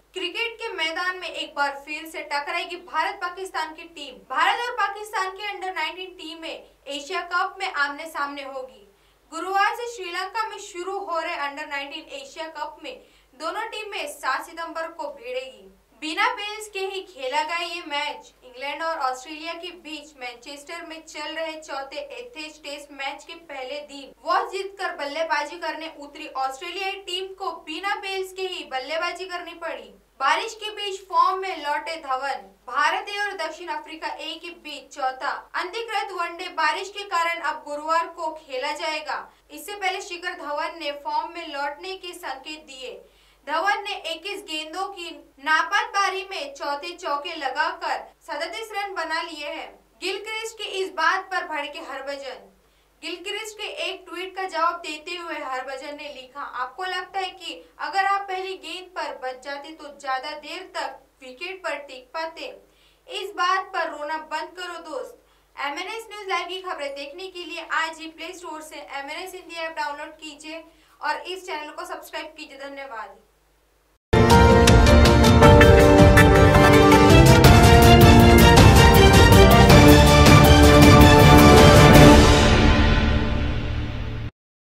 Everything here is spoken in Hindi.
क्रिकेट के मैदान में एक बार फिर से टकराएगी भारत पाकिस्तान की टीम। भारत और पाकिस्तान की अंडर 19 टीमें एशिया कप में आमने सामने होगी। गुरुवार से श्रीलंका में शुरू हो रहे अंडर 19 एशिया कप में दोनों टीमें 7 सितंबर को भिड़ेगी। बिना फैंस के ही खेला गया ये मैच इंग्लैंड और ऑस्ट्रेलिया के बीच मैनचेस्टर में चल रहे चौथे एशेज टेस्ट मैच के पहले दिन टॉस जीतकर बल्लेबाजी करने उतरी ऑस्ट्रेलियाई टीम को बिना फैंस के ही बल्लेबाजी करनी पड़ी। बारिश के बीच फॉर्म में लौटे धवन। भारत ए और दक्षिण अफ्रीका ए के बीच चौथा अनधिकृत वनडे बारिश के कारण अब गुरुवार को खेला जाएगा। इससे पहले शिखर धवन ने फॉर्म में लौटने के संकेत दिए। धवन ने 21 गेंदों की नापाक पारी में चौथे चौके लगाकर 37 रन बना लिए हैं। गिलक्रिस्ट के इस बात पर भड़के हरभजन। गिलक्रिस्ट के एक ट्वीट का जवाब देते हुए हरभजन ने लिखा, आपको लगता है कि अगर आप पहली गेंद पर बच जाते तो ज्यादा देर तक विकेट पर टिक पाते? इस बात पर रोना बंद करो दोस्त। MNS न्यूज लाइव की खबरें देखने के लिए आज ही प्ले स्टोर से MNS हिंदी ऐप डाउनलोड कीजिए और इस चैनल को सब्सक्राइब कीजिए। धन्यवाद।